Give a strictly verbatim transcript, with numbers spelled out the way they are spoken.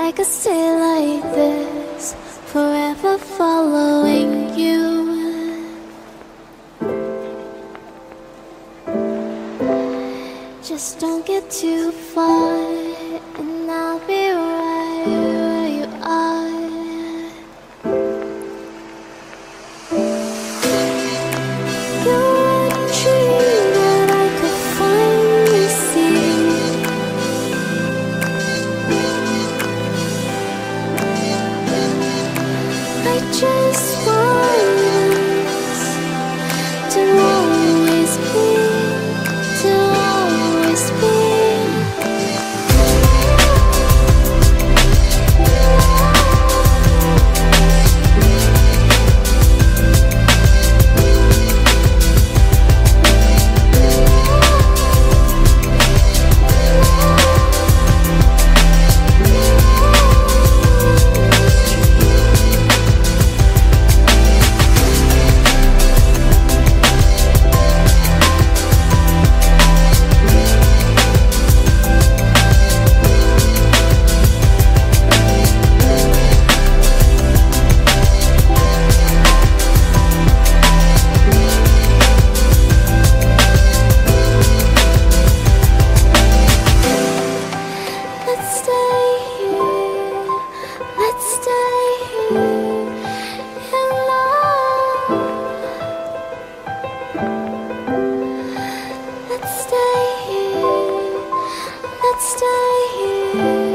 I could stay like this, forever following you. Just don't get too far, and I'll be right where you are. You're a dream that I could finally see. I just want us to always be, to always be. Let's stay here, let's stay here.